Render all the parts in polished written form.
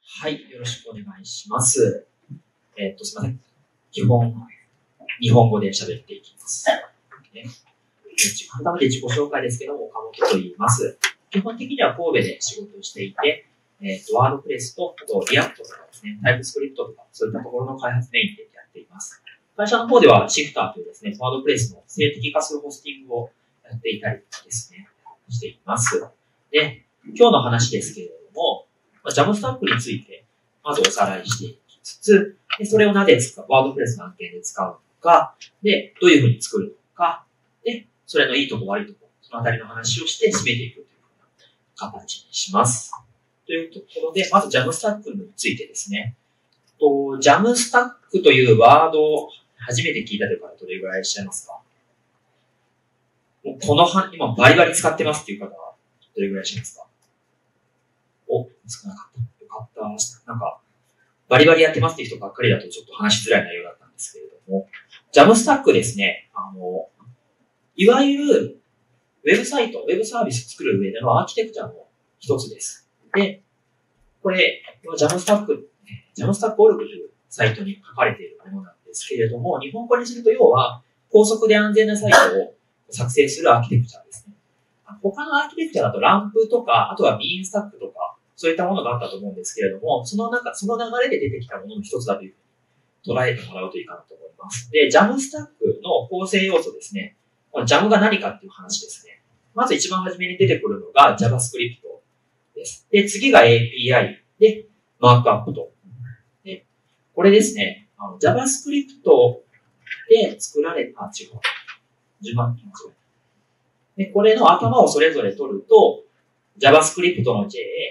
はい、よろしくお願いします。すみません。基本、日本語で喋っていきます。ね、改めて自己紹介ですけども、岡本と言います。基本的には神戸で仕事をしていて、ワードプレスと、あとリアクトとかですね、タイプスクリプトとか、そういったところの開発メインでやっています。会社の方ではシフターというですね、ワードプレスの静的化するホスティングをやっていたりですね、しています。で、今日の話ですけれども、Jamstack について、まずおさらいしていきつつ、でそれをなぜワードプレスの案件で使うのか、で、どういうふうに作るのか、で、それのいいとこ悪いとこ、そのあたりの話をして締めていくというふうな形にします。というところで、まず Jamstack についてですね。Jamstack というワードを初めて聞いたという方、どれぐらいいらっしゃいますか？もう今バリバリ使ってますっていう方は、どれぐらいいらっしゃいますか？少なかった。よかった。なんか、バリバリやってますっていう人ばっかりだとちょっと話しづらい内容だったんですけれども、Jamstack ですね、いわゆるウェブサイト、ウェブサービス作る上でのアーキテクチャの一つです。で、これ、Jamstack.org というサイトに書かれているものなんですけれども、日本語にすると要は、高速で安全なサイトを作成するアーキテクチャですね。他のアーキテクチャだとランプとか、あとはビーンスタックとか、そういったものがあったと思うんですけれども、その流れで出てきたものの一つだというふうに捉えてもらうといいかなと思います。で、Jamstack の構成要素ですね。Jam が何かっていう話ですね。まず一番初めに出てくるのが JavaScript です。で、次が API で、マークアップと。で、これですね、JavaScript で作られた、順番に間違えた。で、これの頭をそれぞれ取ると、JavaScript の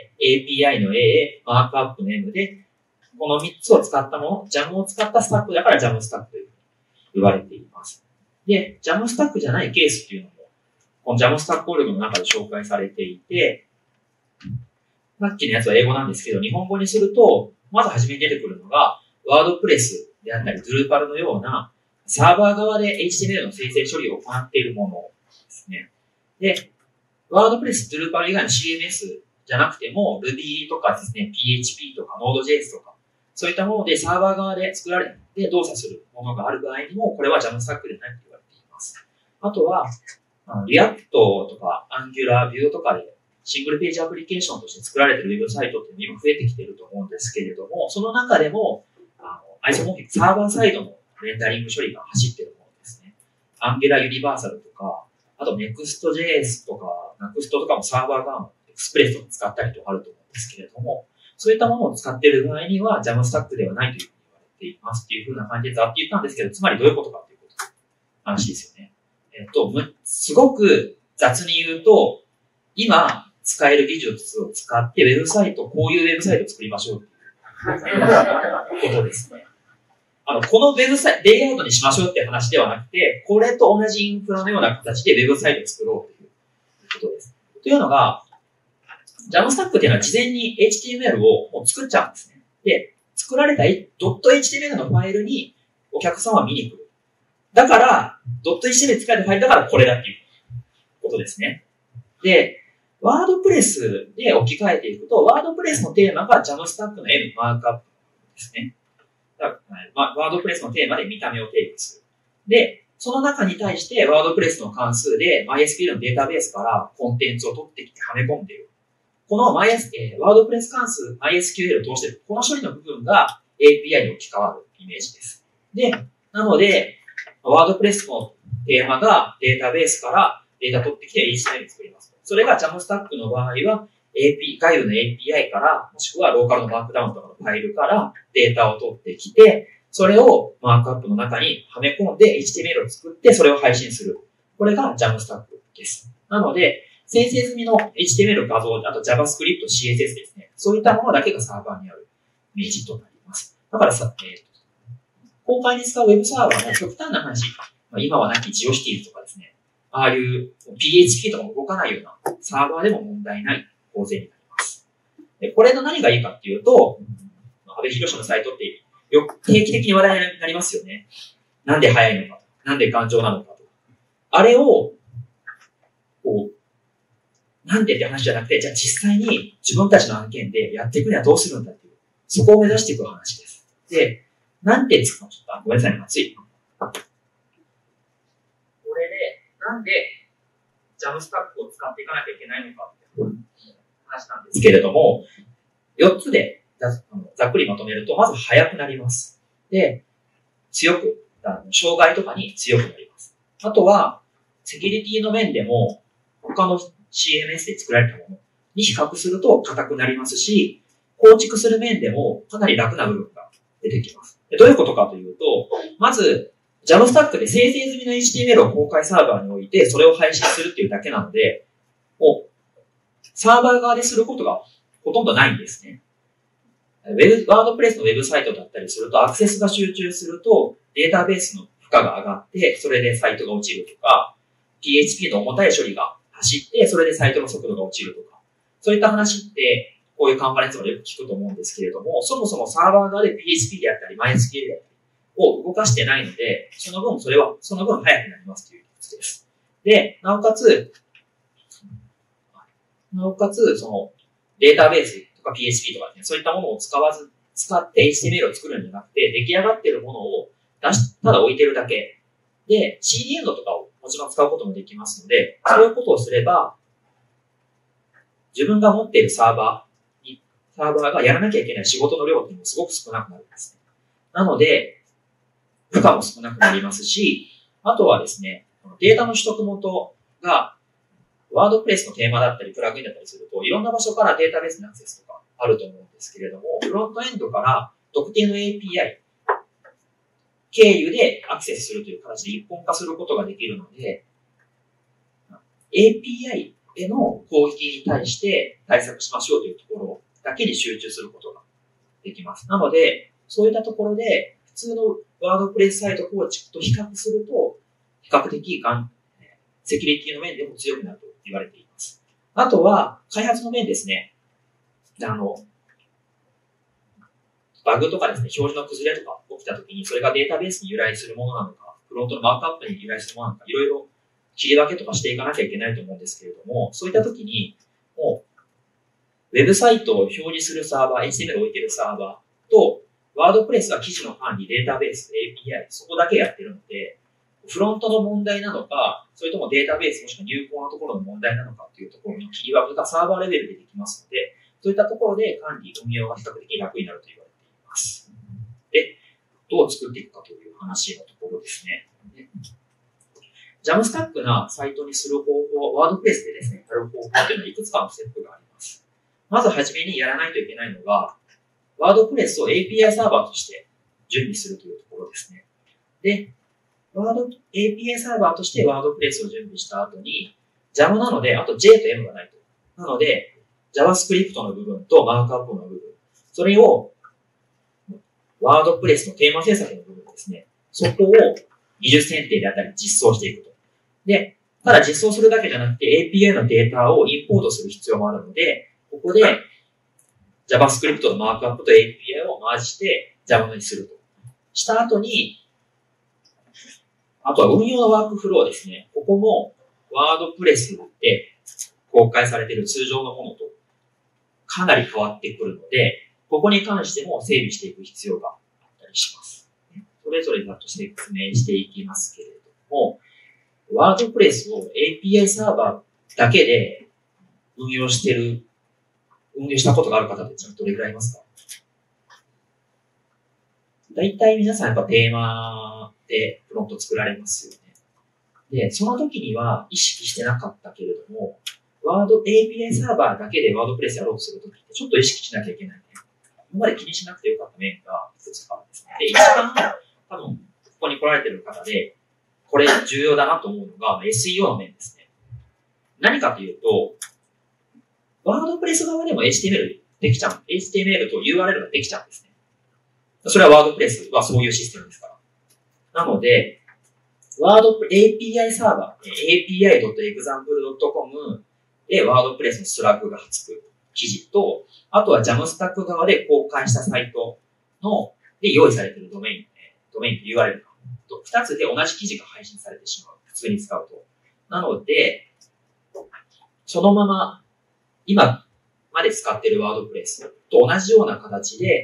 J、API の A、マークアップの M で、この3つを使ったもの、Jam を使ったスタックだから Jamstack というふうに言われています。で、Jamstack じゃないケースっていうのも、この Jamstack.org の中で紹介されていて、さっきのやつは英語なんですけど、日本語にすると、まず初めに出てくるのが、ワードプレスであったり、Drupal のような、サーバー側で HTML の生成処理を行っているものですね。で、ワードプレス、Drupal 以外の CMS じゃなくても、Ruby とかですね、PHP とか Node.js とか、そういったものでサーバー側で作られて動作するものがある場合にも、これは Jamstack でないと言われています。あとは、React とか Angular、Vue とかでシングルページアプリケーションとして作られているウェブサイトっていうのが今増えてきていると思うんですけれども、その中でも、ISOMorphic サーバーサイドのレンダリング処理が走っているものですね。Angular Universal とか、あと Next.js とか、Next とかもサーバー側のエクスプレスとか使ったりとかあると思うんですけれども、そういったものを使っている場合には Jamstack ではないというふうに言われていますっていうふうな感じでざっと言ったんですけど、つまりどういうことかということ話ですよね。すごく雑に言うと、今使える技術を使ってウェブサイト、こういうウェブサイトを作りましょうということですね。このウェブサイト、レイアウトにしましょうっていう話ではなくて、これと同じインフラのような形でウェブサイトを作ろうということです。というのが、Jamstack っていうのは事前に HTML をもう作っちゃうんですね。で、作られた .html のファイルにお客さんは見に来る。だから、.html 使えたファイルだからこれだっていうことですね。で、ワードプレスで置き換えていくと、ワードプレスのテーマが Jamstack の M マークアップですね。ワードプレスのテーマで見た目を定義する。で、その中に対してワードプレスの関数で MySQL のデータベースからコンテンツを取ってきてはめ込んでいる。このワードプレス関数 MySQL を通している。この処理の部分が API に置き換わるイメージです。で、なので、ワードプレスのテーマがデータベースからデータ取ってきて HTML に作ります。それが Jamstack の場合は外部の API から、もしくはローカルのマークダウンとかのファイルからデータを取ってきて、それをマークアップの中にはめ込んで HTML を作って、それを配信する。これが Jamstack です。なので、生成済みの HTML 画像、あと JavaScript、CSS ですね。そういったものだけがサーバーにあるイメージとなります。だから公開に使うウェブサーバーの極端な話、今はなきジオシティーズとかですね。ああいう PHP とかも動かないようなサーバーでも問題ない構成になります。で、これの何がいいかっていうと、安倍博のサイトって定期的に話題になりますよね。なんで早いのか、なんで頑丈なのかと。あれを、なんでって話じゃなくて、じゃあ実際に自分たちの案件でやっていくにはどうするんだっていうそこを目指していく話です。で、なんで使う、ちょっとごめんなさい、熱い。これで、なんで、ジャムスタックを使っていかなきゃいけないのかっていう話なんですけれども、4つでざっくりまとめると、まず速くなります。で、障害とかに強くなります。あとは、セキュリティの面でも、他の CMS で作られたものに比較すると硬くなりますし、構築する面でもかなり楽な部分が出てきます。でどういうことかというと、まず、JAMSTACK で生成済みの HTML を公開サーバーに置いて、それを配信するっていうだけなので、もう、サーバー側ですることがほとんどないんですね。ワードプレスのウェブサイトだったりすると、アクセスが集中すると、データベースの負荷が上がって、それでサイトが落ちるとか、PHP の重たい処理が走って、それでサイトの速度が落ちるとか、そういった話って、こういうカンファレンスでよく聞くと思うんですけれども、そもそもサーバー側で PHP であったり、MySQL であったりを動かしてないので、その分速くなりますということです。で、なおかつ、そのデータベースとか PHP とかね、そういったものを使って HTML を作るんじゃなくて、出来上がっているものをただ置いてるだけ。で、CDN とかをもちろん使うこともできますので、そういうことをすれば、自分が持っているサーバーがやらなきゃいけない仕事の量っていうのもすごく少なくなるんですね。なので、負荷も少なくなりますし、あとはですね、データの取得元が、ワードプレスのテーマだったり、プラグインだったりすると、いろんな場所からデータベースにアクセスとかあると思うんですけれども、フロントエンドから特定の API 経由でアクセスするという形で一本化することができるので、API への攻撃に対して対策しましょうというところだけに集中することができます。なので、そういったところで、普通のワードプレスサイト構築と比較すると、比較的セキュリティの面でも強くなると言われています。あとは、開発の面ですね。バグとかですね、表示の崩れとか起きたときに、それがデータベースに由来するものなのか、フロントのマークアップに由来するものなのか、いろいろ切り分けとかしていかなきゃいけないと思うんですけれども、そういったときに、もう、ウェブサイトを表示するサーバー、HTML を置いているサーバーと、ワードプレスは記事の管理、データベース、API、そこだけやってるので、フロントの問題なのか、それともデータベースもしくは入稿のところの問題なのかというところの切り分けがサーバーレベルでできますので、そういったところで管理、運用が比較的楽になると言われています。で、どう作っていくかという話のところですね。JAMSTACK なサイトにする方法、ワードプレスでですね、やる方法というのはいくつかのステップがあります。まずはじめにやらないといけないのが、ワードプレスを API サーバーとして準備するというところですね。で、API サーバーとしてワードプレスを準備した後に、JAM なので、あと J と M がないと。なので、JavaScript の部分とマークアップの部分、それをワードプレスのテーマ制作の部分ですね。そこを技術選定であったり実装していくと。で、ただ実装するだけじゃなくて API のデータをインポートする必要もあるので、ここで JavaScript のマークアップと API をマージして JAM にすると。した後に、あとは運用のワークフローですね。ここもワードプレスで公開されている通常のものとかなり変わってくるので、ここに関しても整備していく必要があったりします。それぞれざっと説明していきますけれども、ワードプレスを API サーバーだけで運用したことがある方ってどれくらいいますか？大体皆さんやっぱテーマでフロント作られますよね。で、その時には意識してなかったけれども、API サーバーだけでワードプレスやろうとするときってちょっと意識しなきゃいけないね。今まで気にしなくてよかった面がいくつかあるんですね。で、一番多分ここに来られてる方で、これ重要だなと思うのが SEO の面ですね。何かというと、ワードプレス側でも HTML できちゃう。HTML と URL ができちゃうんですね。それはワードプレスはそういうシステムですから。なので、API サーバー、api.example.com でワードプレスのスラッグがつく記事と、あとは JAMSTACK 側で公開したサイトで用意されているドメインと URL と2つで同じ記事が配信されてしまう。普通に使うと。なので、そのまま今まで使っているワードプレスと同じような形で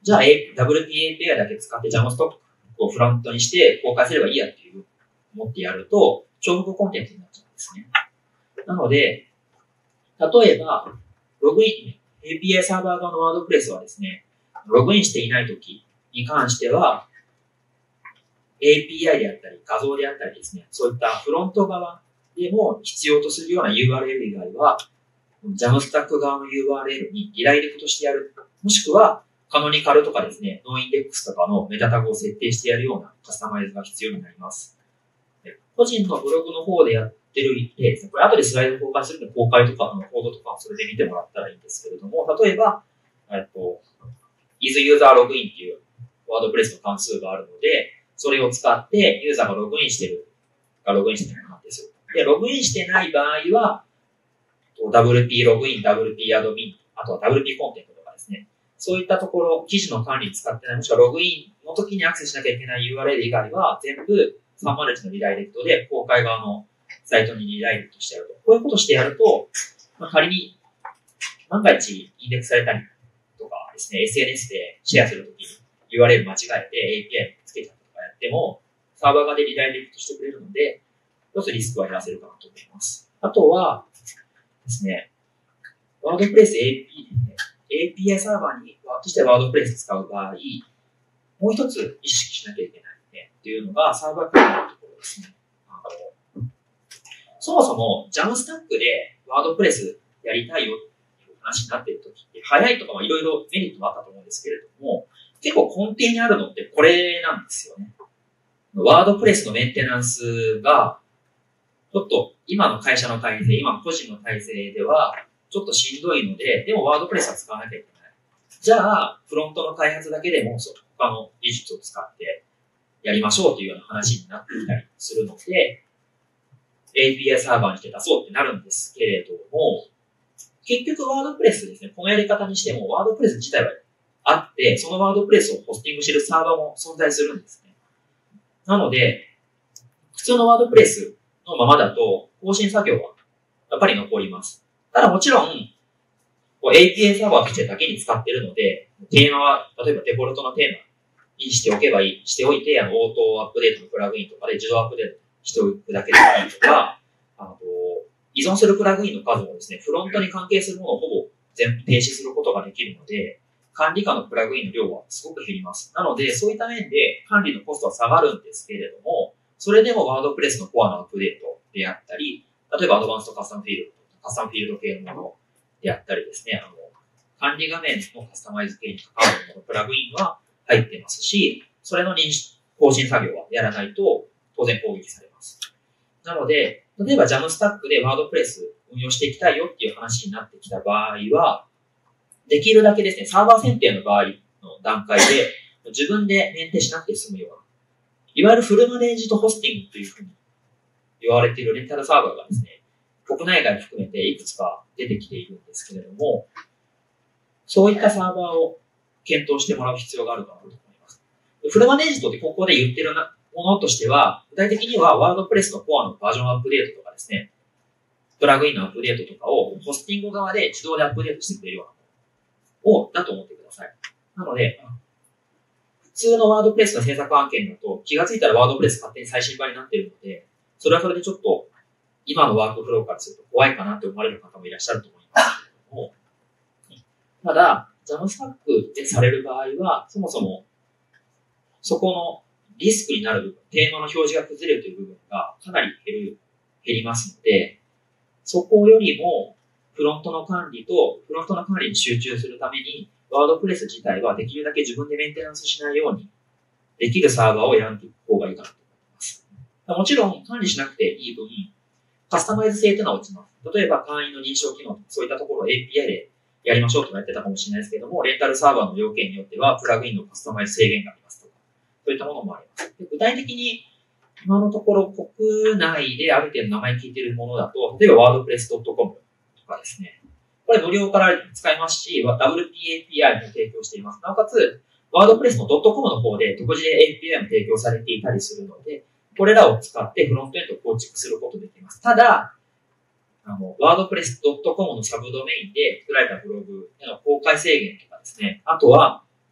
じゃあ、WP API だけ使って JAMSTOC をフロントにして公開すればいいやっていう思ってやると、重複コンテンツになっちゃうんですね。なので、例えば、ログイン、API サーバー側のワードプレスはですね、ログインしていないときに関しては、API であったり、画像であったりですね、そういったフロント側でも必要とするような URL 以外は、JAMSTACK 側の URL にリダイレクトしてやる。もしくは、カノニカルとかですね、ノーインデックスとかのメタタグを設定してやるようなカスタマイズが必要になります。個人のブログの方でやってる例ですね。これ後でスライド公開するので、公開とかのコードとかそれで見てもらったらいいんですけれども、例えば、is user login っていうワードプレスの関数があるので、それを使ってユーザーがログインしてるかログインしてないかですよ。で、ログインしてない場合は、WP ログイン、WP アドミン、あとは WP コンテンツとかですね。そういったところ、記事の管理に使ってない、もしくはログインの時にアクセスしなきゃいけない URL 以外は、全部301のリダイレクトで、公開側のサイトにリダイレクトしてやると。こういうことしてやると、仮に、万が一インデックスされたりとかですね、SNS でシェアするときに URL 間違えて API つけたりとかやっても、サーバー側でリダイレクトしてくれるので、一つリスクは減らせるかなと思います。あとはですね、ワードプレス API サーバーにとしてワードプレス使う場合、もう一つ意識しなきゃいけないねっていうのがサーバークラウドのところですね。そもそも JAMSTACK でワードプレスやりたいよっていう話になっているときって、早いとかはいろいろメリットもあったと思うんですけれども、結構根底にあるのってこれなんですよね。ワードプレスのメンテナンスが、ちょっと今の会社の体制、今の個人の体制では、ちょっとしんどいので、でもワードプレスは使わなきゃいけない。じゃあ、フロントの開発だけでも、他の技術を使ってやりましょうというような話になってきたりするので、API サーバーにして出そうってなるんですけれども、結局ワードプレスですね、このやり方にしても、ワードプレス自体はあって、そのワードプレスをホスティングしているサーバーも存在するんですね。なので、普通のワードプレスのままだと、更新作業はやっぱり残ります。ただもちろん、API サーバーとしてだけに使っているので、テーマは、例えばデフォルトのテーマにしておけばいい、しておいて、オートアップデートのプラグインとかで自動アップデートしておくだけでいいとか、依存するプラグインの数もですね、フロントに関係するものをほぼ全部停止することができるので、管理下のプラグインの量はすごく減ります。なので、そういった面で管理のコストは下がるんですけれども、それでもワードプレスのコアのアップデートであったり、例えばアドバンストカスタムフィールド系のものであったりですね、管理画面のカスタマイズ系に関わるもののプラグインは入ってますし、それの更新作業はやらないと当然攻撃されます。なので、例えば JAMSTACK でワードプレス運用していきたいよっていう話になってきた場合は、できるだけですね、サーバー選定の場合の段階で自分でメンテしなくて済むような、いわゆるフルマネージドホスティングというふうに言われているレンタルサーバーがですね、国内外含めていくつか出てきているんですけれども、そういったサーバーを検討してもらう必要があるかなと思います。フルマネージドってここで言ってるものとしては、具体的にはワードプレスのコアのバージョンアップデートとかですね、プラグインのアップデートとかをホスティング側で自動でアップデートしてくれるようなものだと思ってください。なので、普通のワードプレスの制作案件だと気がついたらワードプレス勝手に最新版になっているので、それはそれでちょっと今のワークフローからすると怖いかなって思われる方もいらっしゃると思いますけれども、ただ、JAMSTACK でされる場合は、そもそもそこのリスクになる部分、テーマの表示が崩れるという部分がかなり減りますので、そこよりもフロントの管理に集中するために、ワードプレス自体はできるだけ自分でメンテナンスしないようにできるサーバーを選んでいく方がいいかなと思います。もちろん管理しなくていい分、カスタマイズ性というのは落ちます。例えば会員の認証機能、そういったところを API でやりましょうとかやってたかもしれないですけども、レンタルサーバーの要件によってはプラグインのカスタマイズ制限がありますとか、そういったものもあります。で、具体的に今のところ国内である程度名前聞いているものだと、例えば WordPress.com とかですね。これ無料から使えますし、WP API も提供しています。なおかつ、WordPress の .com の方で独自で API も提供されていたりするので、これらを使ってフロントエンドを構築することができます。ただ、WordPress.com のサブドメインで作られたブログへの公開制限とかですね、あとは、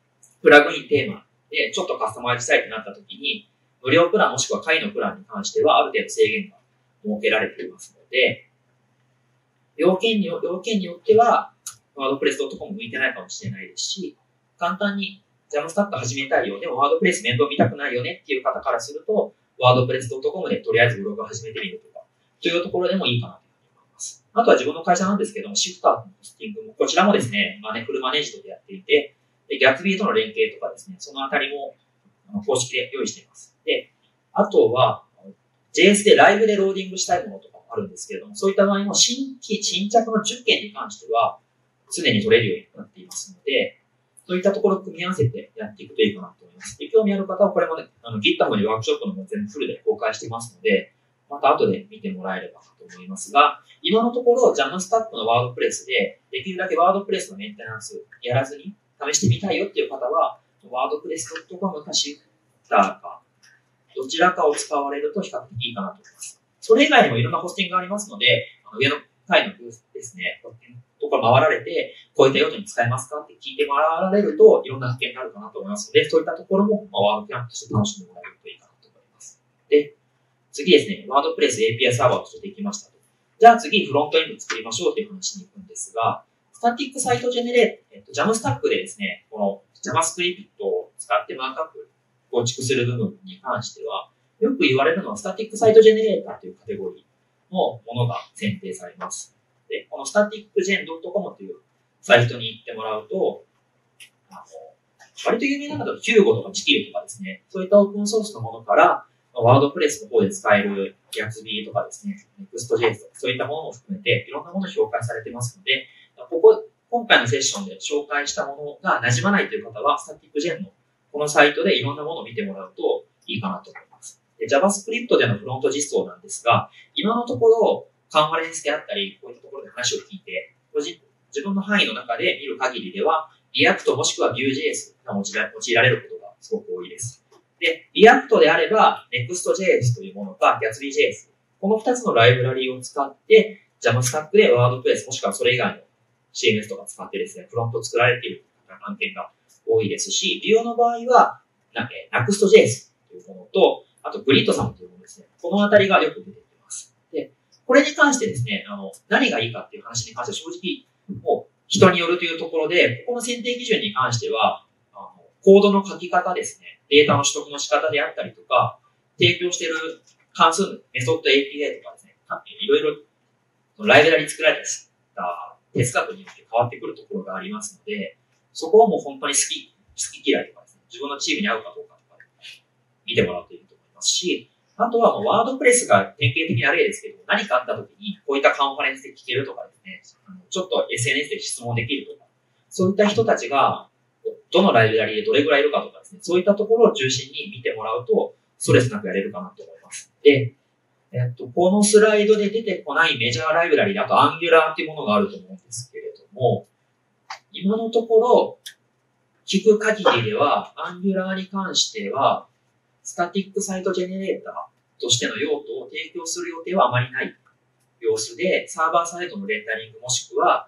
プラグインテーマでちょっとカスタマイズしたいとなったときに、無料プランもしくは会のプランに関してはある程度制限が設けられていますので、要件によっては、ワードプレス .com 向いてないかもしれないですし、簡単にジャムスタック始めたいよ、でもワードプレス面倒見たくないよねっていう方からすると、ワードプレス .com でとりあえずブログを始めてみるとか、というところでもいいかなと思います。あとは自分の会社なんですけども、シフターのホスティングも、こちらもですね、フルマネージドでやっていて、でギャツビーとの連携とかですね、そのあたりも公式で用意しています。で、あとは、JS でライブでローディングしたいものとかもあるんですけれども、そういった場合も新着の10件に関しては、常に取れるようになっていますので、そういったところを組み合わせてやっていくといいかなと思います。で、興味ある方はこれもね、GitHub にワークショップのも全部フルで公開してますので、また後で見てもらえればなと思いますが、今のところ Jamstack のワードプレスで、できるだけワードプレスのメンテナンスやらずに試してみたいよっていう方は、ワードプレス .com かシフターか、どちらかを使われると比較的いいかなと思います。それ以外にもいろんなホスティングがありますので、上の階のブースですね、ところ回られて、こういった用途に使えますかって聞いてもらわれると、いろんな発見になるかなと思いますので、そういったところも、ワードキャンプとして楽しんでもらえるといいかなと思います。で、次ですね、ワードプレス API サーバーとしてできましたと。じゃあ次、フロントエンド作りましょうという話に行くんですが、スタティックサイトジェネレート、Jamstack でですね、この JavaScript を使ってマークアップ構築する部分に関しては、よく言われるのはスタティックサイトジェネレーターというカテゴリーのものが選定されます。で、このスタティックジェン .com というサイトに行ってもらうと、割と有名なのだと Hugo とかチキルとかですね、そういったオープンソースのものから、ワードプレスの方で使える Gatsby とかですね、Next.js とかそういったものも含めていろんなものを紹介されてますので、今回のセッションで紹介したものが馴染まないという方は、スタティックジェンのこのサイトでいろんなものを見てもらうといいかなと思います。で、JavaScript でのフロント実装なんですが、今のところカンファレンスであったり、こういったところで話を聞いて、自分の範囲の中で見る限りでは、React もしくは Vue.js が用いられることがすごく多いです。で、React であれば Next.js というものか Gatsby.js、この2つのライブラリーを使って Jamstack で WordPress もしくはそれ以外の CMS とか使ってですね、フロントを作られている案件が多いですし、Vue の場合は、Next.js というものと、あと Grid というものですね。このあたりがよく出てきます。で、これに関してですね、何がいいかっていう話に関しては正直、もう人によるというところで、ここの選定基準に関しては、コードの書き方ですね、データの取得の仕方であったりとか、提供している関数のメソッド API とかですね、いろいろライブラリ作られた哲学によって変わってくるところがありますので、そこをもう本当に好き嫌いとかですね、自分のチームに合うかどうかとか、見てもらうといいと思いますし、あとはワードプレスが典型的な例ですけど、何かあった時にこういったカンファレンスで聞けるとかですね、ちょっと SNS で質問できるとか、そういった人たちがどのライブラリでどれぐらいいるかとかですね、そういったところを中心に見てもらうと、ストレスなくやれるかなと思います。で、このスライドで出てこないメジャーライブラリで、あと Angular っていうものがあると思うんですけれども、今のところ、聞く限りでは、Angular に関しては、スタティックサイトジェネレーターとしての用途を提供する予定はあまりない様子で、サーバーサイトのレンダリングもしくは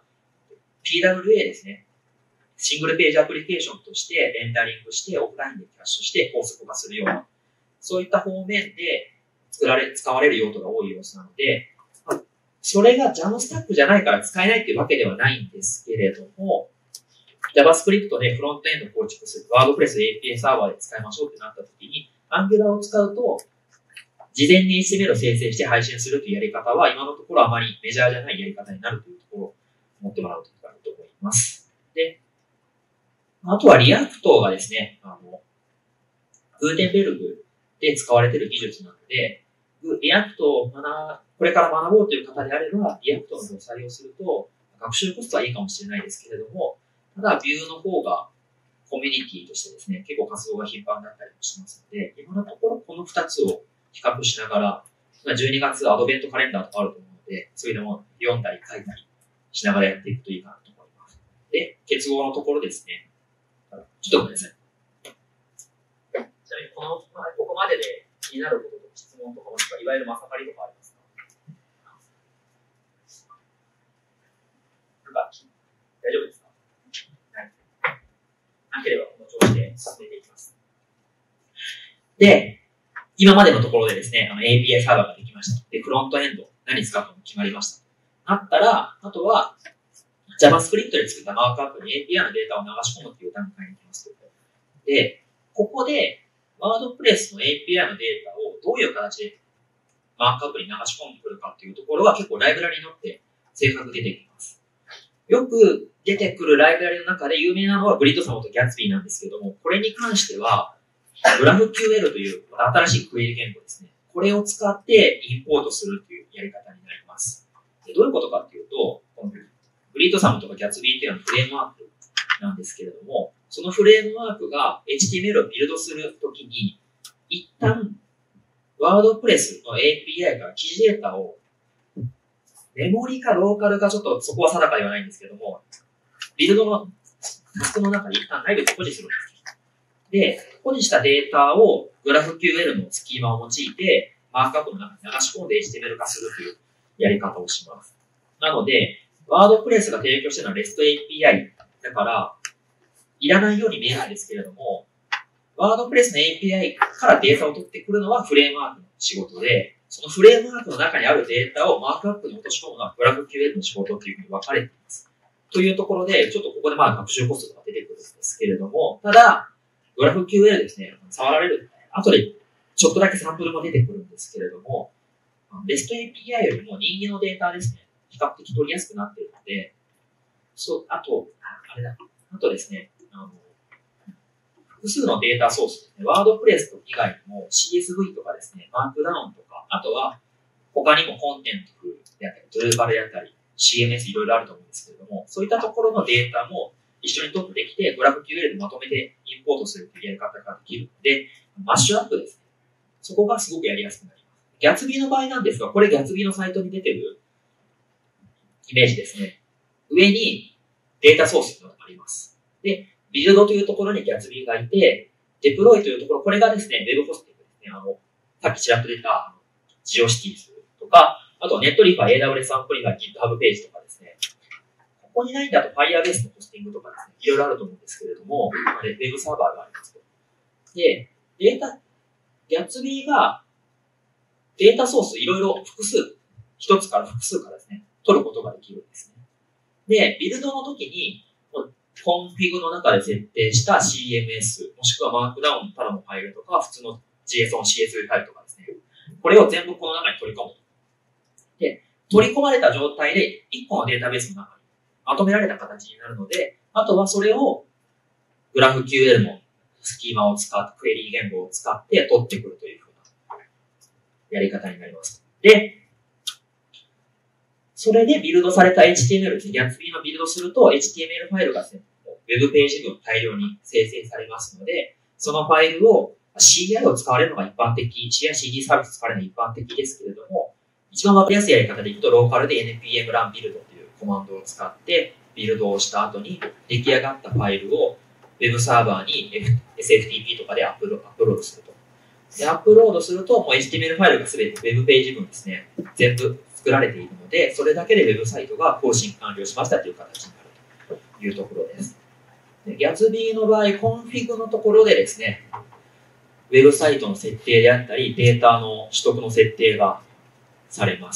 PWA ですね。シングルページアプリケーションとしてレンダリングしてオフラインでキャッシュして高速化するような、そういった方面で使われる用途が多い様子なので、それが Jamstack じゃないから使えないっていうわけではないんですけれども、JavaScript でフロントエンド構築する WordPress API サーバーで使いましょうってなった時に、Angular を使うと、事前に HTML を生成して配信するというやり方は、今のところあまりメジャーじゃないやり方になるというところを持ってもらうといいかなと思います。で、あとは React がですね、グーテンベルグで使われている技術なので、React をこれから学ぼうという方であれば、React の方を採用すると、学習コストはいいかもしれないですけれども、ただ Vue の方がコミュニティとしてですね、結構活動が頻繁だったりもしますので、今のところこの2つを比較しながら、12月アドベントカレンダーとかあると思うので、そういうのも読んだり書いたりしながらやっていくといいかなと思います。で、結合のところですね。ちょっとごめんなさい。ちなみにここまでで気になることとか質問とかもしくはいわゆるまさかりとかありますか？なんか大丈夫ですか？はい。なければこの調子で進めていきます。で、今までのところでですね、API サーバーができました。で、フロントエンド、何使うかも決まりました。なったら、あとは、JavaScript で作ったマークアップに API のデータを流し込むっていう段階に行きます。で、ここで、WordPress の API のデータをどういう形でマークアップに流し込んでくるかっていうところは結構ライブラリによって正確出てきます。よく出てくるライブラリの中で有名なのはグリッドサムとギャツビーなんですけども、これに関しては、GraphQL という新しいクエリ言語ですね。これを使ってインポートするというやり方になります。でどういうことかっていうと、このグリッドサムとかギャツビーっていうのはフレームワークなんですけれども、そのフレームワークが HTML をビルドするときに、一旦、WordPress の API から記事データを、メモリかローカルかちょっとそこは定かではないんですけども、ビルドのタスクの中に一旦内部で保持するんです。で、保持したデータを GraphQL のスキーマを用いて、マークアップの中に流し込んで HTML 化するというやり方をします。なので、WordPress が提供しているのは REST API だから、いらないように見えるんですけれども、WordPress の API からデータを取ってくるのはフレームワークの仕事で、そのフレームワークの中にあるデータをマークアップに落とし込むのは GraphQL の仕事というふうに分かれています。というところで、ちょっとここで学習コストが出てくるんですけれども、ただ、GraphQL ですね、触られる、後でちょっとだけサンプルも出てくるんですけれども、REST API よりも人間のデータですね、比較的取りやすくなっているので、あとですね、複数のデータソースですね、ワードプレス以外にも CSV とかですね、マークダウンとか、あとは他にもコンテンツであったり、ドゥルーバルであったり、CMS いろいろあると思うんですけれども、そういったところのデータも一緒に取ってきて、GraphQL でまとめてインポートするというやり方ができるので、マッシュアップですね。そこがすごくやりやすくなります。Gatsby の場合なんですが、これ Gatsby のサイトに出てるイメージですね。上にデータソースがあります。で、ビルドというところにGatsbyがいて、デプロイというところ、これがですね、Web ホスティングですね。さっきちらっと出た、GeoCities とか、あと Netlify、AWS アンプリファイ、GitHub ページとかですね。ここにないんだと Firebase のホスティングとかですね、いろいろあると思うんですけれども、Web サーバーがありますと。で、Gatsby がデータソースいろいろ一つから複数からですね、取ることができるんですね。で、ビルドの時に、コンフィグの中で設定した CMS、もしくはマークダウンのただのファイルとか、普通の JSON、CSV ファイルとかですね。これを全部この中に取り込む。で、取り込まれた状態で1個のデータベースの中にまとめられた形になるので、あとはそれを GraphQL のスキーマを使って、クエリー言語を使って取ってくるというふうなやり方になります。で、それでビルドされた HTML ですね。Gatsby のビルドすると HTML ファイルがですね、Web ページ群大量に生成されますので、そのファイルを CI を使われるのが一般的、CI/CD サービス使われるのが一般的ですけれども、一番わかりやすいやり方で言うと、ローカルで npm run build というコマンドを使ってビルドをした後に出来上がったファイルを Web サーバーに SFTP とかでアップロードすると。で、アップロードすると、もう HTML ファイルがすべて Web ページ群ですね、全部作られているので、それだけで Web サイトが更新完了しましたという形になるというところです。Gatsby の場合、コンフィグのところでですね、Web サイトの設定であったり、データの取得の設定がされます。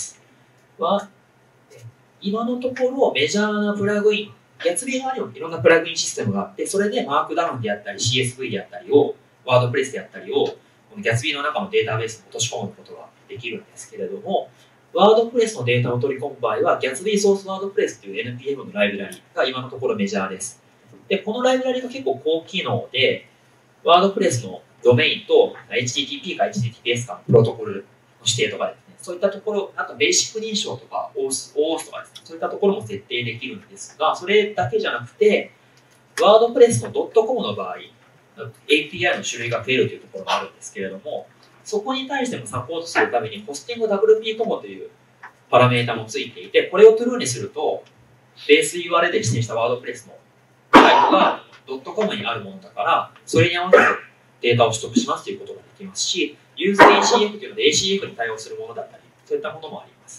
今のところメジャーなプラグイン、Gatsby 側にもいろんなプラグインシステムがあって、それでマークダウンであったり、CSV であったりを、ワードプレスであったりを、この Gatsby の中のデータベースに落とし込むことができるんですけれども、ワードプレスのデータを取り込む場合は、Gatsby Source WordPress という NPM のライブラリが今のところメジャーです。で、このライブラリが結構高機能で、ワードプレスのドメインと HTTP か HTTPS かのプロトコルの指定とかですね、そういったところ、あとベーシック認証とか OAuth とかですね、そういったところも設定できるんですが、それだけじゃなくて、ワードプレスの .com の場合、API の種類が増えるというところがあるんですけれども、そこに対してもサポートするために、ホスティング WP-COM というパラメータもついていて、これを True にすると、ベース URL で指定したワードプレスのサイトが .com にあるものだから、それに合わせてデータを取得しますということができますし、ユーズ ACF というので ACF に対応するものだったり、そういったものもあります。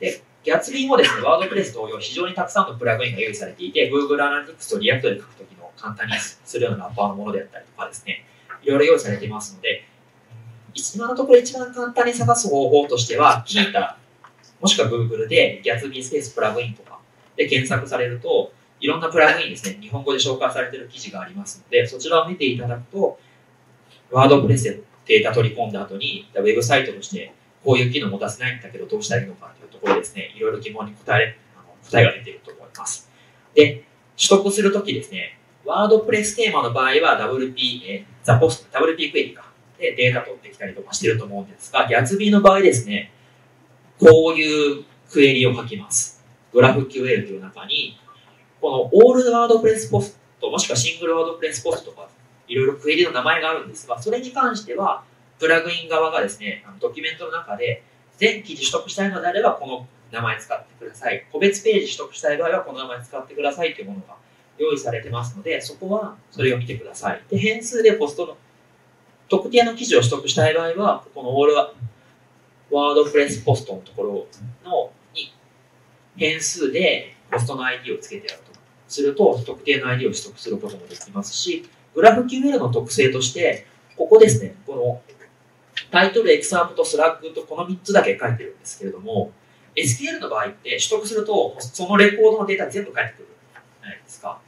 で、Gatsby もですね、ワードプレス同様非常にたくさんのプラグインが用意されていて、Google Analytics と React で書くときの簡単にするようなラッパーのものであったりとかですね、いろいろ用意されていますので、今のところ一番簡単に探す方法としては、キータ、もしくは Google で Gatsby スペースプラグインとかで検索されると、いろんなプラグインですね、日本語で紹介されている記事がありますので、そちらを見ていただくと、ワードプレスでデータ取り込んだ後に、ウェブサイトとしてこういう機能を持たせないんだけど、どうしたらいいのかというところですね、いろいろ疑問に答えが出ていると思います。で、取得するときですね、ワードプレステーマの場合は WP クエリか。で、データ取ってきたりとかしてると思うんですが、Gatsby の場合ですね、こういうクエリを書きます。GraphQL という中に、このオールワードプレスポスト、もしくはシングルワードプレスポストとか、いろいろクエリの名前があるんですが、それに関しては、プラグイン側がですね、ドキュメントの中で、全記事取得したいのであれば、この名前使ってください。個別ページ取得したい場合は、この名前使ってくださいというものが用意されてますので、そこはそれを見てください。で、変数でポストの特定の記事を取得したい場合は、このオールワードプレスポストのところに変数でポストの ID をつけてやるとすると、特定の ID を取得することもできますし、GraphQL の特性として、ここですね、このタイトル、エクサープト、スラッグとこの3つだけ書いてるんですけれども、SQL の場合って取得すると、そのレコードのデータ全部返ってくるじゃないですか。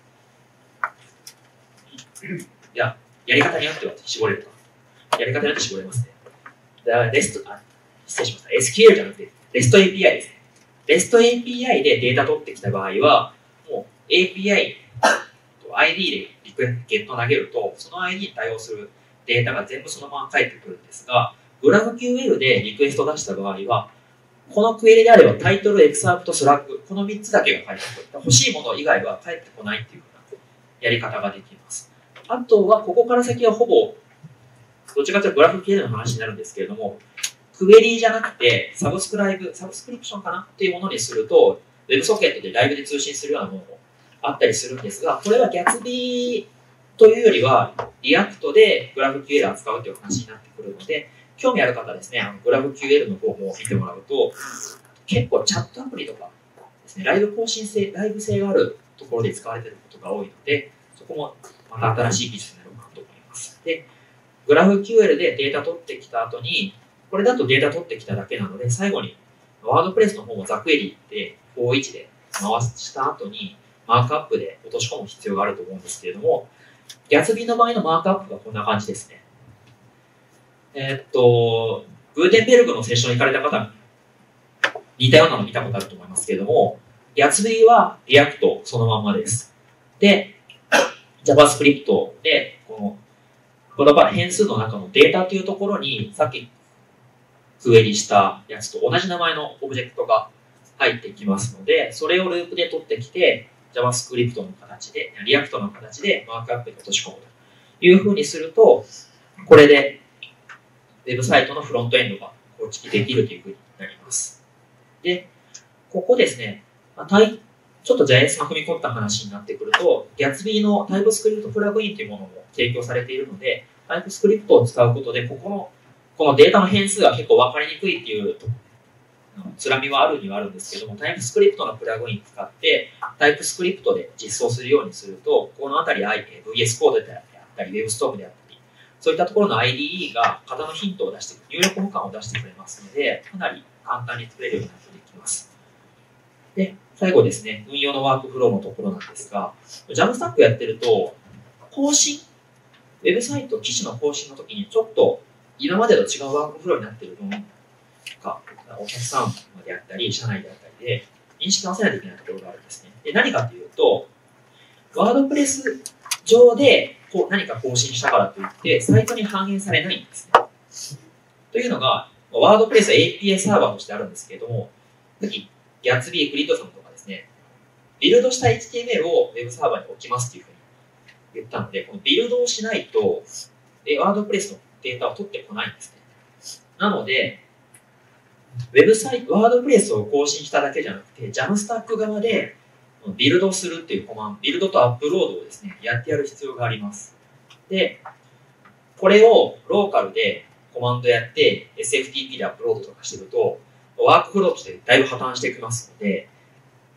いや、やり方によっては絞れると。やり方によって絞れますね。失礼しました。SQL じゃなくて、REST API ですね。REST API でデータ取ってきた場合は、もう API と ID でリクエストゲット投げると、その ID に対応するデータが全部そのまま返ってくるんですが、GraphQL でリクエスト出した場合は、このクエリであればタイトル、エクサープト、スラッグ、この3つだけが返ってくる。欲しいもの以外は返ってこないっていうふうなやり方ができます。あとは、ここから先はほぼ、どっちかというとグラフ QL の話になるんですけれども、クエリじゃなくて、サブスクリプションかなっていうものにすると、WebSocket でライブで通信するようなものもあったりするんですが、これは Gatsby というよりは、React でグラフ QL を扱うという話になってくるので、興味ある方はですね、グラフ QL の方も見てもらうと、結構チャットアプリとかですね、ライブ性があるところで使われていることが多いので、そこもまた新しい技術になるかなと思います。で、グラフ QL でデータ取ってきた後に、これだとデータ取ってきただけなので、最後にワードプレスの方もザクエリで41で回した後に、マークアップで落とし込む必要があると思うんですけれども、Gatsby の場合のマークアップがこんな感じですね。グーテンベルグのセッションに行かれた方、似たようなの見たことあると思いますけれども、Gatsby は React そのまんまです。で、JavaScript で、この変数の中のデータというところに、さっきクエリしたやつと同じ名前のオブジェクトが入ってきますので、それをループで取ってきて、JavaScript の形で、React の形でマークアップに落とし込むというふうにすると、これでウェブサイトのフロントエンドが構築できるというふうになります。で、ここですね、ちょっと JS の踏み込んだ話になってくると、Gatsby の TypeScript プラグインというものも提供されているので、TypeScript を使うことで、このデータの変数が結構分かりにくいっていうつらみはあるにはあるんですけども、TypeScript のプラグインを使って、TypeScript で実装するようにすると、このあたり VS コードであったり、WebStorm であったり、そういったところの IDE が型のヒントを出して、入力保管を出してくれますので、かなり簡単に作れるようになってきます。で、最後ですね、運用のワークフローのところなんですが、Jamstack やってると、ウェブサイト、記事の更新の時にちょっと今までと違うワークフローになっているのが、お客さんであったり、社内であったりで、認識合わせないといけないところがあるんですね。で、何かというと、ワードプレス上で何か更新したからといって、サイトに反映されないんですね。というのが、ワードプレスは API サーバーとしてあるんですけれども、さっき、Gatsby、グリッドさんとかですね、ビルドした HTML を Web サーバーに置きますっていうふうに言ったので、このビルドをしないと、ワードプレスのデータを取ってこないんですね。なので、ワードプレスを更新しただけじゃなくて、Jamstack 側でビルドするっていうコマンド、ビルドとアップロードをですね、やってやる必要があります。で、これをローカルでコマンドやって SFTP でアップロードとかしてると、ワークフローとしてだいぶ破綻してきますので、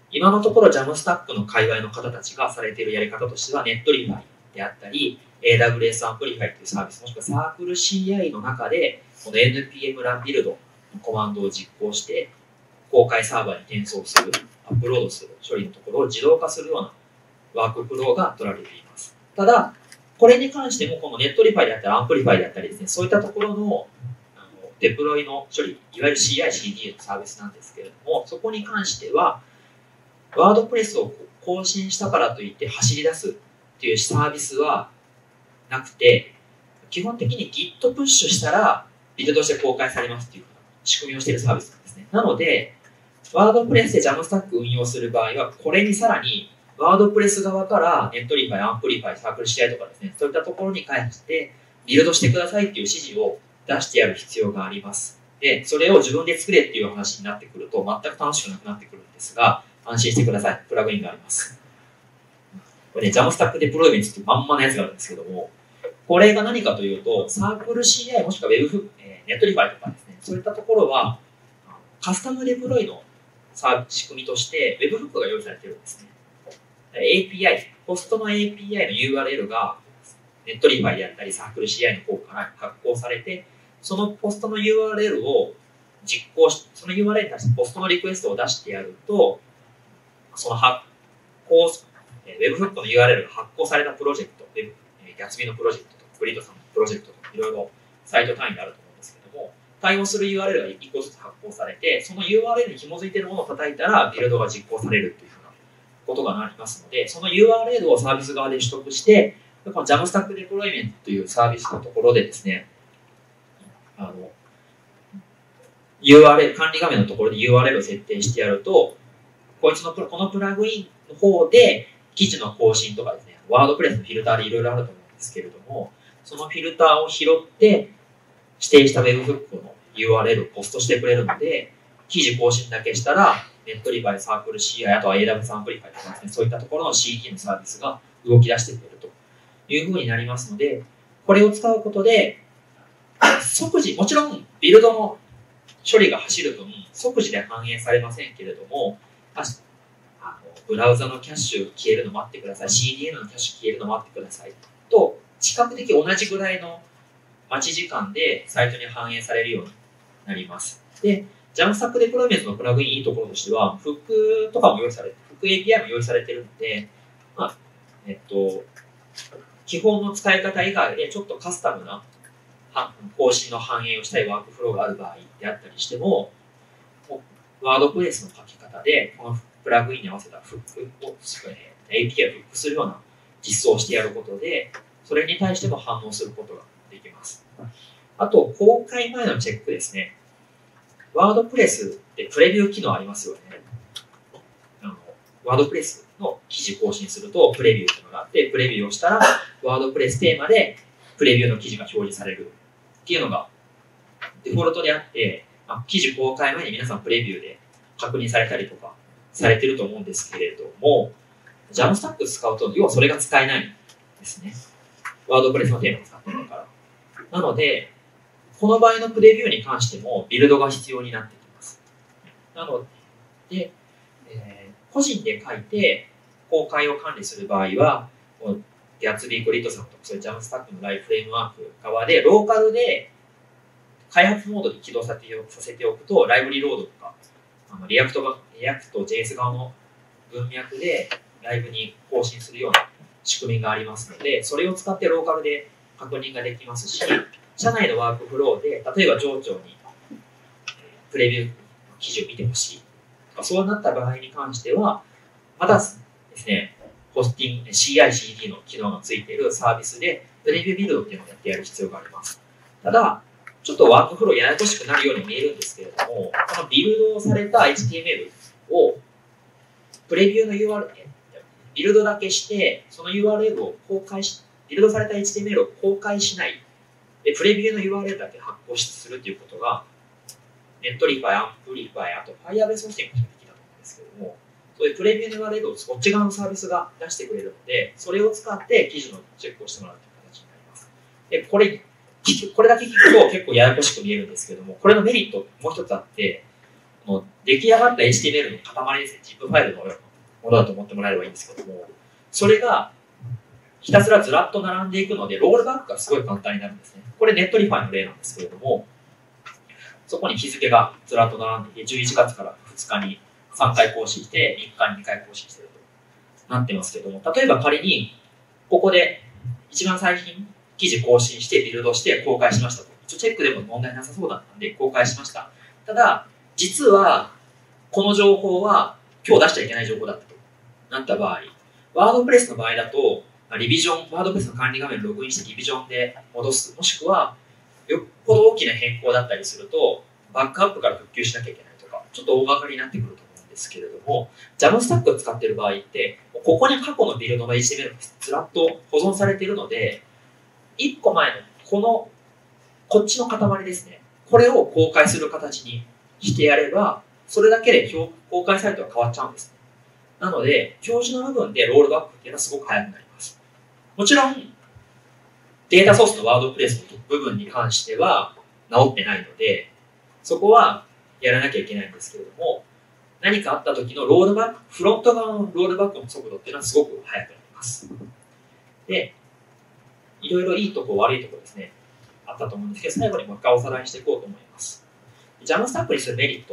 今のところ Jamstack の界隈の方たちがされているやり方としては、Netlify であったり、AWS アンプリファイというサービス、もしくはサークル CI の中で、この NPM ランビルドのコマンドを実行して、公開サーバーに転送する、アップロードする処理のところを自動化するようなワークフローが取られています。ただ、これに関しても、この Netlify であったり、アンプリファイであったりですね、そういったところのデプロイの処理、いわゆる CI/CD のサービスなんですけれども、そこに関しては、ワードプレスを更新したからといって走り出すっていうサービスはなくて、基本的に Git プッシュしたらビルドして公開されますっていう仕組みをしているサービスなんですね。なので、ワードプレスで Jamstack 運用する場合は、これにさらにワードプレス側からNetlify、アンプリファイ、サークル CI とかですね、そういったところに関してビルドしてくださいっていう指示を出してやる必要があります。で、それを自分で作れっていう話になってくると全く楽しくなくなってくるんですが、安心してください。プラグインがあります。これね、Jamstack デプロイメントってまんまのやつがあるんですけども、これが何かというと、サークル CI もしくは Web、Netlify とかですね、そういったところは、カスタムデプロイの仕組みとして、Web フックが用意されているんですね。API、ポストの API の URL が、Netlify であったり、サークル CI の方から発行されて、そのポストの URL を実行し、その URL に対してポストのリクエストを出してやると、その発行、Webhook の URL が発行されたプロジェクト、Gatsby のプロジェクトとか、グリッドさんのプロジェクトとか、いろいろサイト単位であると思うんですけども、対応する URL が1個ずつ発行されて、その URL に紐づいているものを叩いたら、ビルドが実行されるというふうなことがなりますので、その URL をサービス側で取得して、この Jamstack デプロイメントというサービスのところでですね、URL、管理画面のところで URL を設定してやると、このプラグインの方で、記事の更新とかですね、ワードプレスのフィルターでいろいろあると思うんですけれども、そのフィルターを拾って、指定した Webhook の URL をポストしてくれるので、記事更新だけしたら、Netlify、サークル CI、あとは AWS アンプリファイとかですね、そういったところの CD のサービスが動き出してくれるというふうになりますので、これを使うことで、即時、もちろんビルドの処理が走る分、即時で反映されませんけれども、ブラウザのキャッシュ消えるの待ってください、CDN のキャッシュ消えるの待ってくださいと、比較的同じぐらいの待ち時間でサイトに反映されるようになります。で、Jamstack デプロイメントのプラグインいいところとしては、フックとかも用意されて、フック API も用意されているので、基本の使い方以外でちょっとカスタムな更新の反映をしたいワークフローがある場合であったりしても、ワードプレスの書き方で、このプラグインに合わせたフックを、API をフックするような実装をしてやることで、それに対しても反応することができます。あと、公開前のチェックですね。ワードプレスってプレビュー機能ありますよね。ワードプレスの記事更新すると、プレビューっていうのがあって、プレビューをしたら、ワードプレステーマでプレビューの記事が表示されるっていうのがデフォルトであって、記事公開前に皆さんプレビューで確認されたりとかされてると思うんですけれども、Jamstack 使うと、要はそれが使えないんですね。ワードプレスのテーマを使ってるから。なので、この場合のプレビューに関してもビルドが必要になってきます。なので、個人で書いて公開を管理する場合は、Gatsby、グリッドさんとか、そういう Jamstack のライフフレームワーク側で、ローカルで開発モードに起動させておくと、ライブリロードとか、リアクト JS 側の文脈でライブに更新するような仕組みがありますので、それを使ってローカルで確認ができますし、社内のワークフローで、例えば上長にプレビュー記事を見てほしいとか、そうなった場合に関しては、またですね、ホスティング、CI/CD の機能がついているサービスで、プレビュービルドっていうのをやってやる必要があります。ただ、ちょっとワークフローややこしくなるように見えるんですけれども、このビルドされた HTML をプレビューの URL、ビルドだけして、その URL を公開し、ビルドされた HTML を公開しない、で、プレビューの URL だけ発行するということが、Netlify、アンプリファイ、あと Firebase ホスティングもできたと思うんですけども、そういうプレビューの URL をそっち側のサービスが出してくれるので、それを使って記事のチェックをしてもらうという形になります。で、これだけ聞くと結構ややこしく見えるんですけども、これのメリットもう一つあって、 もう出来上がった HTML の塊ですね。ZIP ファイルのものだと思ってもらえればいいんですけども、それがひたすらずらっと並んでいくので、ロールバックがすごい簡単になるんですね。これネットリファイの例なんですけれども、そこに日付がずらっと並んでいて、11月から2日に3回更新して、3日に2回更新しているとなってますけども、例えば仮に、ここで一番最近記事更新してビルドして公開しましたと。チェックでも問題なさそうだったんで公開しました。ただ、実はこの情報は今日出しちゃいけない情報だったとなった場合、ワードプレスの場合だと、リビジョン、ワードプレスの管理画面をログインしてリビジョンで戻す、もしくはよっぽど大きな変更だったりすると、バックアップから復旧しなきゃいけないとか、ちょっと大掛かりになってくると思うんですけれども、Jamstack を使っている場合って、ここに過去のビルドの HTML がずらっと保存されているので、1個前のこっちの塊ですね。これを公開する形にしてやれば、それだけで公開サイトが変わっちゃうんですね。なので、表示の部分でロールバックっていうのはすごく早くなります。もちろん、データソースのワードプレスの部分に関しては直ってないので、そこはやらなきゃいけないんですけれども、何かあった時のロールバック、フロント側のロールバックの速度っていうのはすごく速くなります。で、いろいろいいとこ悪いとこですね、あったと思うんですけど、最後にもう一回おさらいしていこうと思います。Jamstack にするメリットって、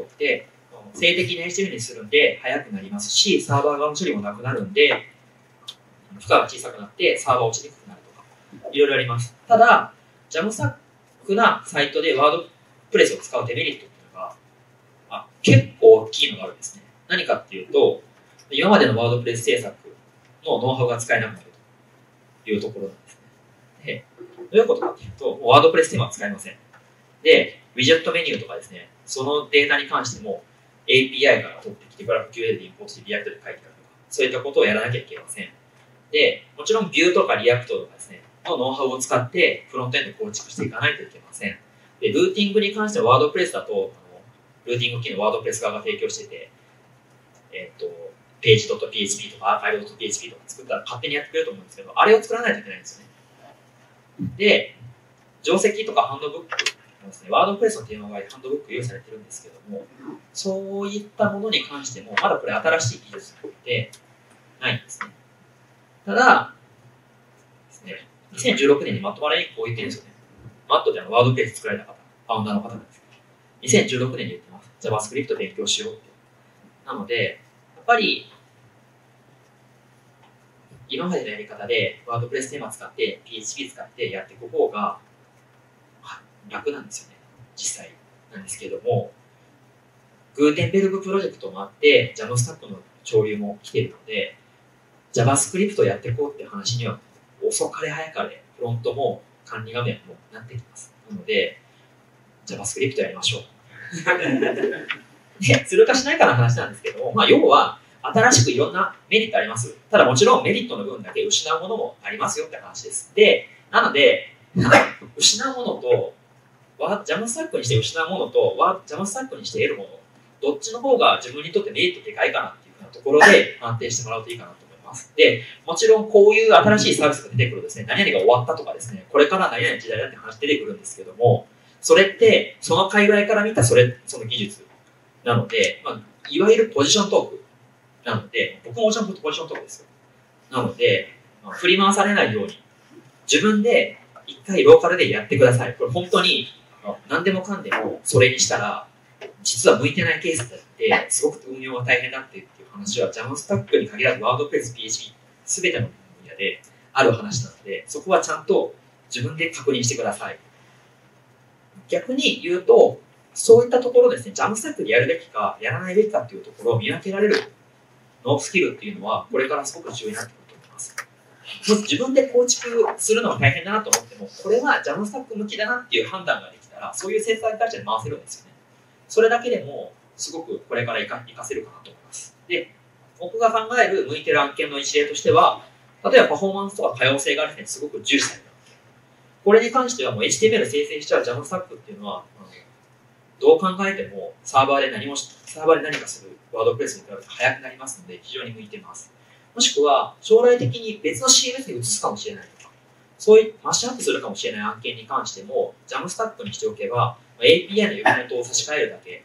静的な HTML にするんで速くなりますし、サーバー側の処理もなくなるんで、負荷が小さくなってサーバー落ちにくくなるとか、いろいろあります。ただ、Jamstack なサイトでワードプレスを使うデメリットっていうのが、結構大きいのがあるんですね。何かっていうと、今までのワードプレス制作のノウハウが使えなくなるというところなんですね。で、どういうことかっていうと、ワードプレステーマは使えません。で、ウィジェットメニューとかですね、そのデータに関しても API から取ってきて、グラフ QL でインポートしてリアクトで書いてあるとか、そういったことをやらなきゃいけません。で、もちろん Vue とかリアクトとかですね、のノウハウを使ってフロントエンド構築していかないといけません。で、ルーティングに関してはワードプレスだと、ルーティング機能ワードプレス側が提供してて、ページ .php とかアーカイブ .php とか作ったら勝手にやってくれると思うんですけど、あれを作らないといけないんですよね。で、定石とかハンドブックですね、ワードプレスのテーマ外でハンドブック用意されてるんですけども、そういったものに関しても、まだこれ新しい技術でないんですね。ただ、ですね、2016年にマットマレインこう言ってるんですよね。マットでワードプレス作られた方、ファウンダーの方なんですけど、2016年に言ってます。JavaScript 勉強しようって。なので、やっぱり、今までのやり方でワードプレステーマ使って、PHP 使ってやっていく方が楽なんですよね。実際なんですけれども、グーテンベルグプロジェクトもあって、Jamstack の潮流も来ているので、JavaScript をやっていこうっていう話には、遅かれ早かれ、フロントも管理画面もなってきます。なので、JavaScript やりましょう。でするかしないかの話なんですけども、要は、新しくいろんなメリットあります。ただもちろんメリットの分だけ失うものもありますよって話です。で、なので、失うものと、Jamstack にして失うものと、Jamstack にして得るもの、どっちの方が自分にとってメリットでかいかなっていうふうなところで判定してもらうといいかなと思います。で、もちろんこういう新しいサービスが出てくるですね、何々が終わったとかですね、これから何々時代だって話出てくるんですけども、それって、その界隈から見たその技術なので、いわゆるポジショントークなので、僕もちゃんとポジショントークですよ。なので、振り回されないように、自分で一回ローカルでやってください。これ本当に、何でもかんでもそれにしたら、実は向いてないケースだって、すごく運用が大変だっていう話は、Jamstack に限らずワードプレス、PHP、すべての分野である話なので、そこはちゃんと自分で確認してください。逆に言うと、そういったところですね、Jamstack でやるべきか、やらないべきかっていうところを見分けられるのスキルっていうのは、これからすごく重要になってくると思います。自分で構築するのが大変だなと思っても、これはJamstack向きだなっていう判断ができたら、そういうセンサー会社で回せるんですよね。それだけでも、すごくこれから活かせるかなと思います。で、僕が考える向いてる案件の一例としては、例えばパフォーマンスとか多様性がある人にすごく重視される。これに関してはもう HTML 生成しちゃう Jamstack っていうのは、どう考えてもサーバーで何かするワードプレスに比べて早くなりますので、非常に向いています。もしくは、将来的に別の CMS に移すかもしれないとか、そういうマッシュアップするかもしれない案件に関しても、Jamstack にしておけば、API の呼び元を差し替えるだけ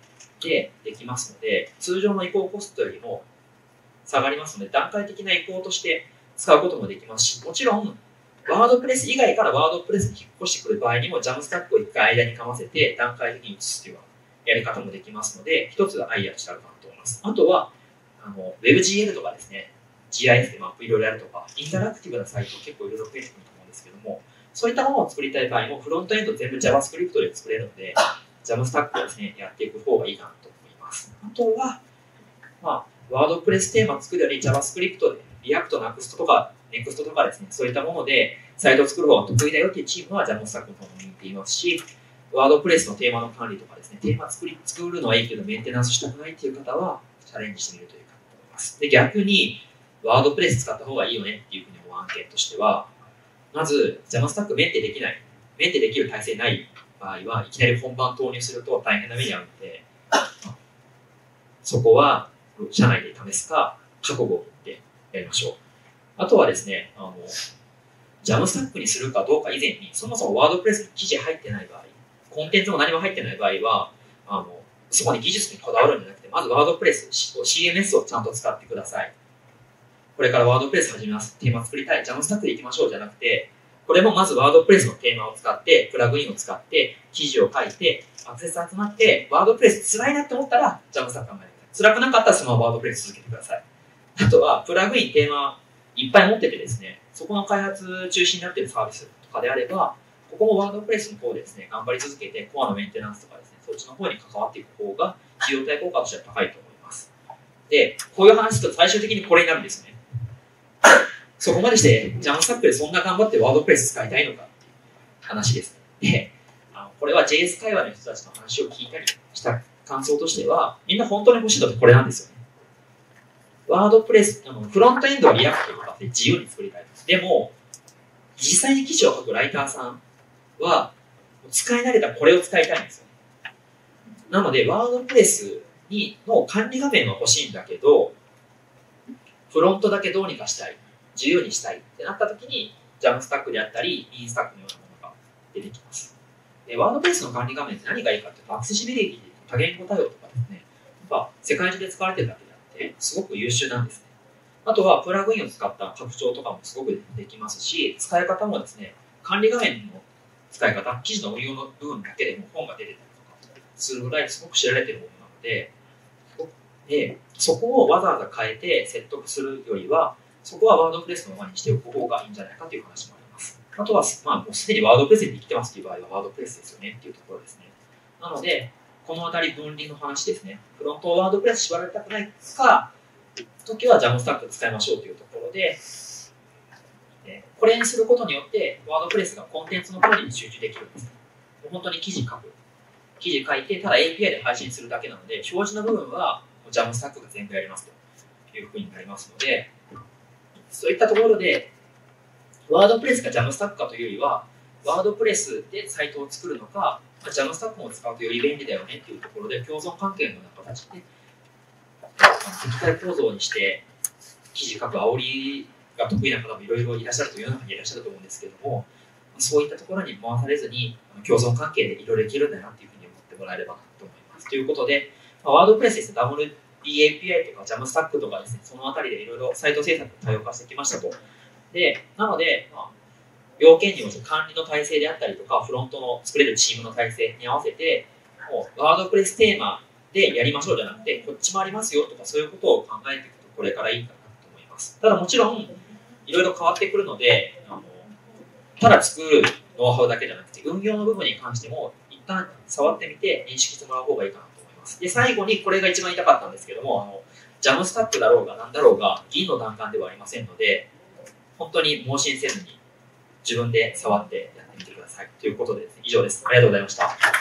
でできますので、通常の移行コストよりも下がりますので、段階的な移行として使うこともできますし、もちろん、ワードプレス以外からワードプレスに引っ越してくる場合にも、ジャムスタックを一回間にかませて、段階的に移すというやり方もできますので、一つアイデアとしてあるかなと思います。あとは、WebGL とかですね、GIS でマップいろいろやるとか、インタラクティブなサイト結構いろいろ増えてくると思うんですけども、そういったものを作りたい場合も、フロントエンド全部 JavaScript で作れるので、ジャムスタックをですね、やっていく方がいいかなと思います。あとは、ワードプレステーマ作るより JavaScript で React、Next とか、Next とかですね、そういったものでサイトを作る方が得意だよっていうチームはジャムスタックの方に向いていますし、ワードプレスのテーマの管理とかですね、テーマ作るのはいいけどメンテナンスしたくないっていう方はチャレンジしてみるといいかと思います。で、逆にワードプレス使った方がいいよねっていうふうに思う案件としては、まず、ジャムスタックメンテできる体制ない場合は、いきなり本番投入すると大変な目に遭うので、そこは社内で試すか、覚悟を持ってやりましょう。あとはですね、ジャムスタックにするかどうか以前に、そもそもワードプレスに記事入ってない場合、コンテンツも何も入ってない場合は、そこに技術にこだわるんじゃなくて、まずワードプレス、CMS をちゃんと使ってください。これからワードプレス始めます。テーマ作りたい。ジャムスタックで行きましょうじゃなくて、これもまずワードプレスのテーマを使って、プラグインを使って、記事を書いて、アクセス集まって、ワードプレス辛いなって思ったら、ジャムスタック考えてください。辛くなかったらそのままワードプレス続けてください。あとは、プラグイン、テーマいっぱい持っててですね、そこの開発中心になっているサービスとかであれば、ここもワードプレスの方でですね、頑張り続けて、コアのメンテナンスとかですね、そっちの方に関わっていく方が、費用対効果としては高いと思います。で、こういう話すると最終的にこれになるんですね。そこまでして、ジャムスタックでそんな頑張ってワードプレス使いたいのかっていう話ですね。で、これは JS 会話の人たちの話を聞いたりした感想としては、みんな本当に欲しいのってこれなんですよね。ワードプレス、フロントエンドはリアクトとかで自由に作りたいです。でも、実際に記事を書くライターさんは、使い慣れたこれを使いたいんですよね。なので、ワードプレスの管理画面は欲しいんだけど、フロントだけどうにかしたい。自由にしたいってなった時に、ジャムスタックであったり、インスタックのようなものが出てきます。で、ワードプレスの管理画面って何がいいかっていうと、アクセシビリティ、多言語対応とかですね、世界中で使われてるだけであって、すごく優秀なんですね。あとは、プラグインを使った拡張とかもすごくできますし、使い方もですね、管理画面の使い方、記事の運用の部分だけでも本が出てたりとかするぐらいすごく知られているものなので、そこをわざわざ変えて説得するよりは、そこはワードプレスのままにしておく方がいいんじゃないかという話もあります。あとは、もうすでにワードプレスにできてますという場合はワードプレスですよねっていうところですね。なので、このあたり分離の話ですね。フロントをワードプレス縛られたくないか、時はジャムスタック使いましょうというところで、これにすることによって、ワードプレスがコンテンツの方に集中できるんです。もう本当に記事書いて、ただ API で配信するだけなので、表示の部分はジャムスタックが全部やりますというふうになりますので、そういったところで、ワードプレスかジャムスタックかというよりは、ワードプレスでサイトを作るのか、ジャムスタックも使うとより便利だよねっていうところで、共存関係のような形で、敵対構造にして記事書く煽りが得意な方もいろいろいらっしゃるという世の中にいらっしゃると思うんですけども、そういったところに回されずに共存関係でいろいろできるんだなというふうに思ってもらえればなと思います。ということで、ワードプレスですね、WP-API とか JAMSTACK とかですね、そのあたりでいろいろサイト制作多様化してきましたと。で、なので、要件に応じて管理の体制であったりとか、フロントの作れるチームの体制に合わせて、もうワードプレステーマでやりましょうじゃなくて、こっちもありますよとか、そういうことを考えていくと、これからいいかなと思います。ただもちろん、いろいろ変わってくるので、ただ作るノウハウだけじゃなくて、運用の部分に関しても、一旦触ってみて認識してもらう方がいいかなと思います。で、最後にこれが一番言いたかったんですけども、ジャムスタックだろうが何だろうが、銀の段階ではありませんので、本当に盲信せずに自分で触ってやってみてください。ということで、以上です。ありがとうございました。